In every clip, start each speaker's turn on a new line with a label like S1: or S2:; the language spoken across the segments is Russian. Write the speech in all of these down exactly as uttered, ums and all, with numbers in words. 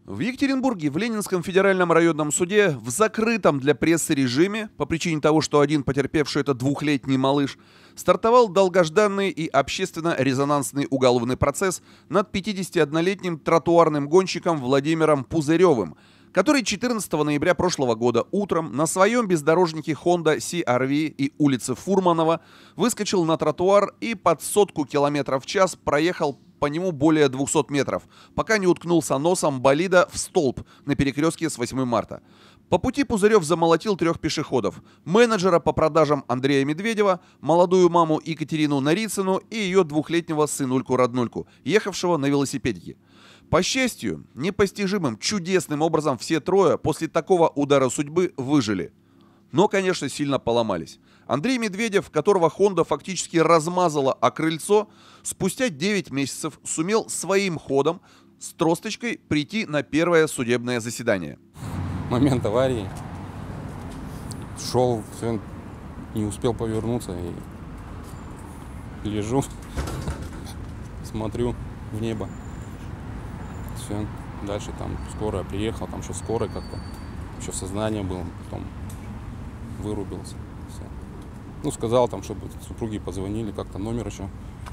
S1: В Екатеринбурге в Ленинском федеральном районном суде в закрытом для прессы режиме, по причине того, что один потерпевший — это двухлетний малыш, стартовал долгожданный и общественно-резонансный уголовный процесс над пятидесятиоднолетним тротуарным гонщиком Владимиром Пузыревым, который четырнадцатого ноября прошлого года утром на своем бездорожнике Honda си ар ви и улице Фурманова выскочил на тротуар и под сотку километров в час проехал по нему более двухсот метров, пока не уткнулся носом болида в столб на перекрестке с восьмым марта. По пути Пузырев замолотил трех пешеходов: менеджера по продажам Андрея Медведева, молодую маму Екатерину Нарицыну и ее двухлетнего сынульку-роднульку, ехавшего на велосипедике. По счастью, непостижимым, чудесным образом все трое после такого удара судьбы выжили. Но, конечно, сильно поломались. Андрей Медведев, которого Honda фактически размазала о крыльцо, спустя девять месяцев сумел своим ходом с тросточкой прийти на первое судебное заседание.
S2: Момент аварии. Шел, все, не успел повернуться и лежу, смотрю в небо. Все, дальше там скорая приехала, там еще скорая как-то, еще в сознании был, потом вырубился. Все. Ну, сказал там, чтобы супруги позвонили, как-то номер еще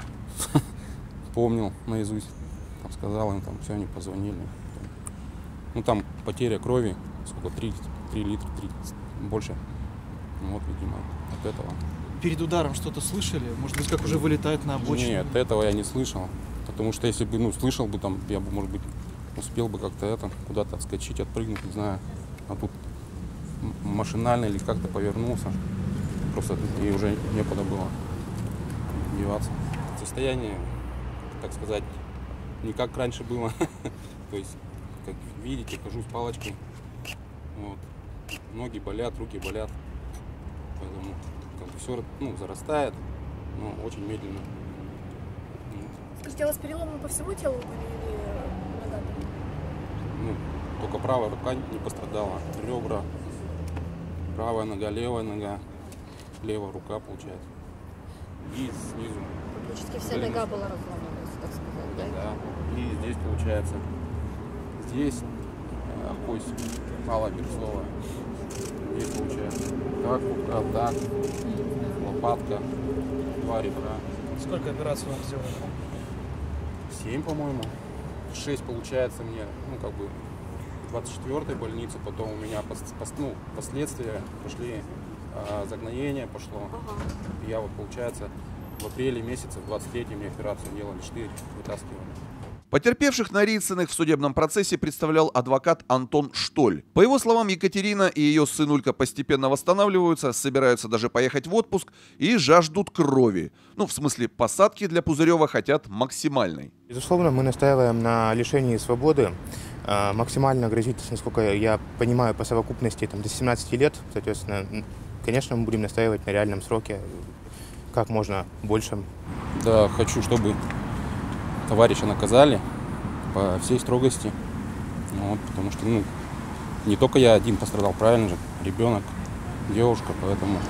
S2: помнил наизусть. Там сказал им, там все, они позвонили. Ну, там потеря крови, сколько, три литра, три, больше. Ну, вот, видимо, от этого.
S3: Перед ударом что-то слышали? Может быть, как уже вылетает на обочину?
S2: Нет, этого я не слышал. Потому что если бы, ну, слышал бы, там, я бы, может быть, успел бы как-то это, куда-то отскочить, отпрыгнуть, не знаю. А тут машинально или как-то повернулся. Просто и уже некуда было деваться. Состояние, так сказать, не как раньше было. То есть, как видите, хожу с палочкой. Вот. Ноги болят, руки болят. Поэтому как бы все, ну, зарастает, но очень медленно.
S4: Скажите, а у вас переломы по всему телу были или нога?
S2: Ну, только правая рука не пострадала. Ребра, правая нога, левая нога, левая рука, получается. И снизу.
S4: Практически вся нога была разломана, так сказать, да?
S2: Да. И здесь, получается, здесь э, кость малоберцовая. Здесь, получается, так, рука, так, лопатка, два ребра.
S3: Сколько операций вам сделали?
S2: Семь, по-моему. Шесть, получается, мне, ну, как бы, в двадцать четвёртой больнице, потом у меня пос, пос, ну, последствия пошли, э, загноение пошло. Ага. И я вот, получается, в апреле месяце, в двадцать третьем мне операцию делали, четыре вытаскивали.
S1: Потерпевших Нарицыных в судебном процессе представлял адвокат Антон Штоль. По его словам, Екатерина и ее сынулька постепенно восстанавливаются, собираются даже поехать в отпуск и жаждут крови. Ну, в смысле, посадки для Пузырева хотят максимальной.
S5: Безусловно, мы настаиваем на лишении свободы. Максимально грозит, насколько я понимаю, по совокупности там, до семнадцати лет. Соответственно, конечно, мы будем настаивать на реальном сроке как можно больше.
S2: Да, хочу, чтобы товарища наказали по всей строгости. Вот, потому что, ну, не только я один пострадал, правильно же, ребенок, девушка, поэтому...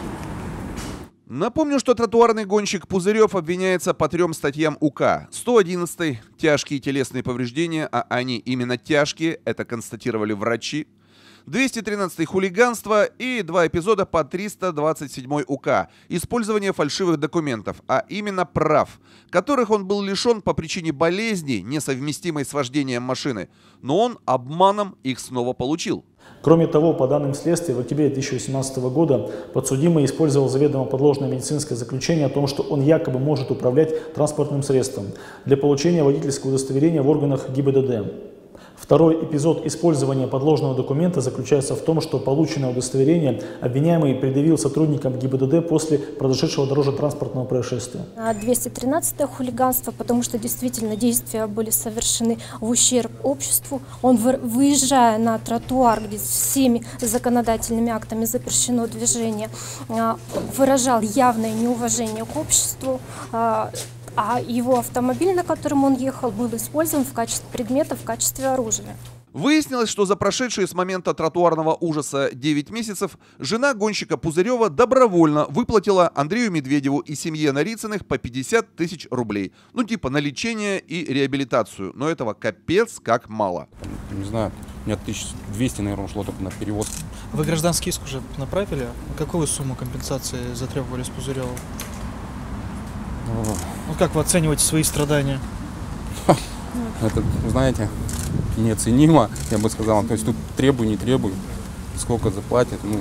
S1: Напомню, что тротуарный гонщик Пузырев обвиняется по трем статьям УК. сто одиннадцатой – тяжкие телесные повреждения, а они именно тяжкие, это констатировали врачи. двести тринадцатый – хулиганство и два эпизода по триста двадцать седьмой УК – использование фальшивых документов, а именно прав, которых он был лишен по причине болезни, несовместимой с вождением машины, но он обманом их снова получил.
S6: Кроме того, по данным следствия, в октябре две тысячи восемнадцатого года подсудимый использовал заведомо подложное медицинское заключение о том, что он якобы может управлять транспортным средством для получения водительского удостоверения в органах ГИБДД. Второй эпизод использования подложного документа заключается в том, что полученное удостоверение обвиняемый предъявил сотрудникам ГИБДД после произошедшего дорожно-транспортного происшествия.
S7: двести тринадцатое хулиганство, потому что действительно действия были совершены в ущерб обществу. Он, выезжая на тротуар, где всеми законодательными актами запрещено движение, выражал явное неуважение к обществу. А его автомобиль, на котором он ехал, был использован в качестве предмета, в качестве оружия.
S1: Выяснилось, что за прошедшие с момента тротуарного ужаса девять месяцев жена гонщика Пузырева добровольно выплатила Андрею Медведеву и семье Нарицыных по пятьдесят тысяч рублей. Ну типа на лечение и реабилитацию. Но этого капец как мало.
S2: Не знаю, у меня тысяч двести, наверное, ушло только на перевод.
S3: Вы гражданский иск уже направили? Какую сумму компенсации затребовали с Пузыревым? Ну как вы оцениваете свои страдания?
S2: Это, знаете, неоценимо, я бы сказал. То есть тут требуй, не требуй, сколько заплатят, ну,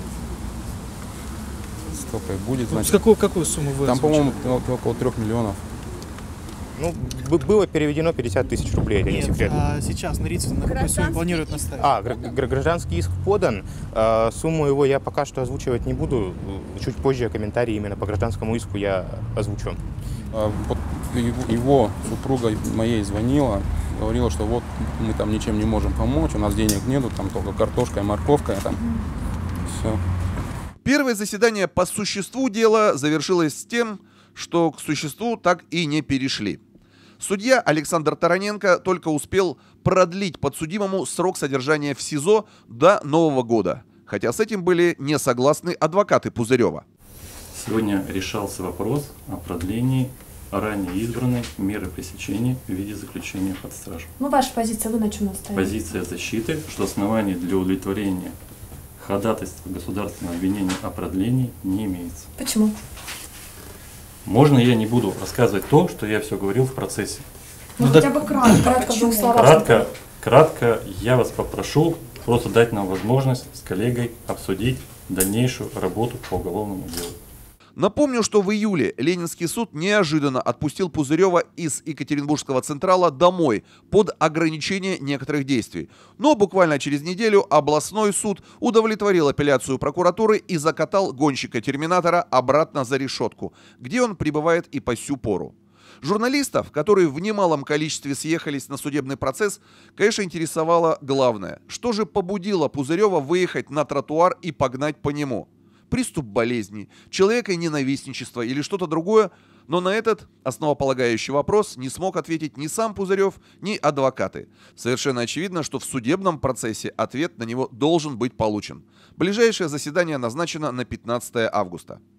S2: столько и будет.
S3: Значит. С какую, какую сумму вы
S2: Там,
S3: озвучили?
S2: по-моему, около трех миллионов.
S5: Ну, было переведено пятьдесят тысяч рублей, это не секрет.
S3: А сейчас Нарицын на какой сумме планирует наставить?
S5: А, гражданский иск подан. А, сумму его я пока что озвучивать не буду. Чуть позже комментарии именно по гражданскому иску я озвучу.
S2: А, вот его, его супруга моей звонила, говорила, что вот мы там ничем не можем помочь, у нас денег нету, там только картошка и морковка, и там все.
S1: Первое заседание по существу дела завершилось с тем, что к существу так и не перешли. Судья Александр Тараненко только успел продлить подсудимому срок содержания в СИЗО до Нового года, хотя с этим были не согласны адвокаты Пузырева.
S8: Сегодня решался вопрос о продлении ранее избранной меры пресечения в виде заключения под стражу.
S4: Ну, ваша позиция, вы на чем настаиваете?
S8: Позиция защиты, что оснований для удовлетворения ходатайства государственного обвинения о продлении не имеется.
S4: Почему?
S8: Можно я не буду рассказывать то, что я все говорил в процессе?
S4: Ну, ну хотя бы кратко, кратко, в двух словах.
S8: Кратко, кратко я вас попрошу просто дать нам возможность с коллегой обсудить дальнейшую работу по уголовному делу.
S1: Напомню, что в июле Ленинский суд неожиданно отпустил Пузырева из Екатеринбургского Централа домой под ограничение некоторых действий. Но буквально через неделю областной суд удовлетворил апелляцию прокуратуры и закатал гонщика-терминатора обратно за решетку, где он пребывает и по сю пору. Журналистов, которые в немалом количестве съехались на судебный процесс, конечно, интересовало главное. Что же побудило Пузырева выехать на тротуар и погнать по нему? Приступ болезни, человеконенавистничество или что-то другое, но на этот основополагающий вопрос не смог ответить ни сам Пузырев, ни адвокаты. Совершенно очевидно, что в судебном процессе ответ на него должен быть получен. Ближайшее заседание назначено на пятнадцатое августа.